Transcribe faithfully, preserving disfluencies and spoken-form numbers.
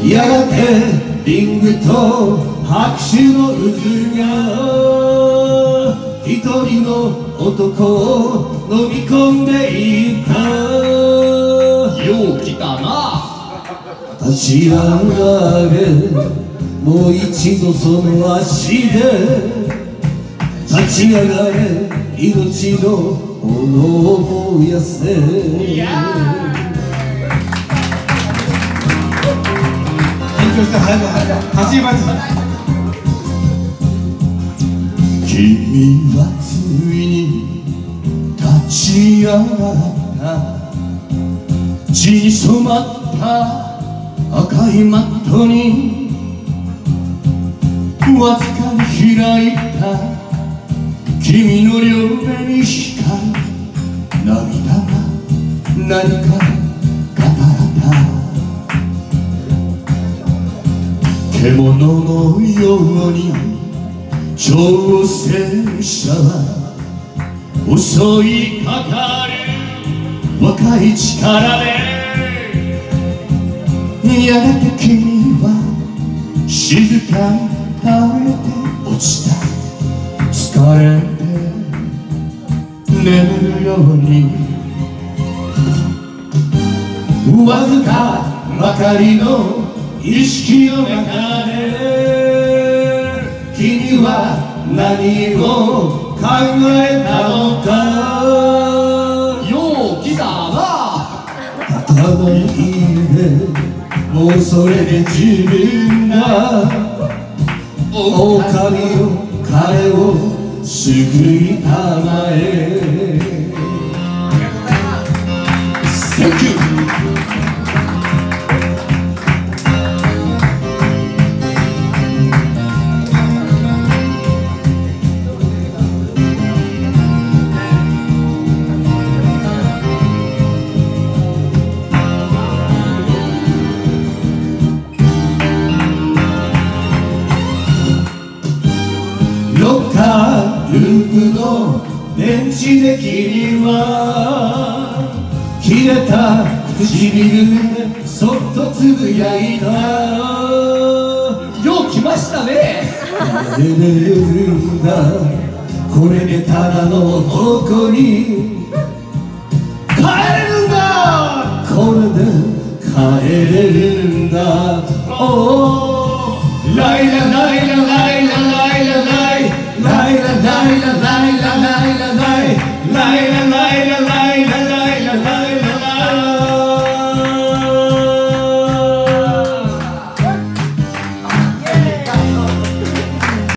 やがてリングと拍手の渦が一人の男を飲み込んでいった。 よう来たな。 立ち上がれ、もう一度その足で立ち上がれ、命の炎を燃やせ。 いや緊張した早く早く走ります。 君はついに立ち上がった。血に染まった赤いマットにわずかに開いた君の両目に光る涙が何か語った獣のように挑戦者は襲いかかる若い力でやがて君は静かに倒れて落ちた。疲れて眠るようにわずかばかりの意識の中で君は何を考えたのか。 よう来たな。 頭に入れ、もうそれで十分だ。狼を彼を救いたまえ。センキュー。ロッカーループのベンチで君は切れた唇でそっとつぶやいた。 よう来ましたね。 誰で呼ぶんだこれでただの男に帰れるんだ。これで帰れるんだ。おーライラライラライラライラライライラライララ